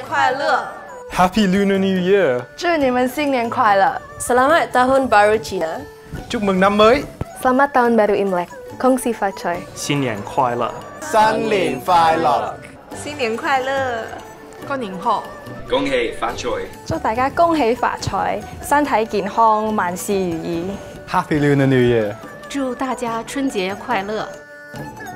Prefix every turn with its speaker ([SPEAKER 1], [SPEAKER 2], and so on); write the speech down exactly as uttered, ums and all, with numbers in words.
[SPEAKER 1] 快乐
[SPEAKER 2] ！Happy Lunar New Year！
[SPEAKER 3] 祝你们新年快乐
[SPEAKER 1] ！Selamat Tahun Baru Cina！
[SPEAKER 2] Chúc mừng năm mới!
[SPEAKER 3] Selamat Tahun Baru Imlek！ 恭喜发财！
[SPEAKER 4] 新年快乐！
[SPEAKER 5] 新年快乐！
[SPEAKER 1] 新年快乐！
[SPEAKER 3] 新年好！
[SPEAKER 6] 恭喜發財！
[SPEAKER 3] 祝大家恭喜發財，身體健康，萬事如意。
[SPEAKER 2] Happy Lunar New Year！
[SPEAKER 7] 祝大家春节快乐！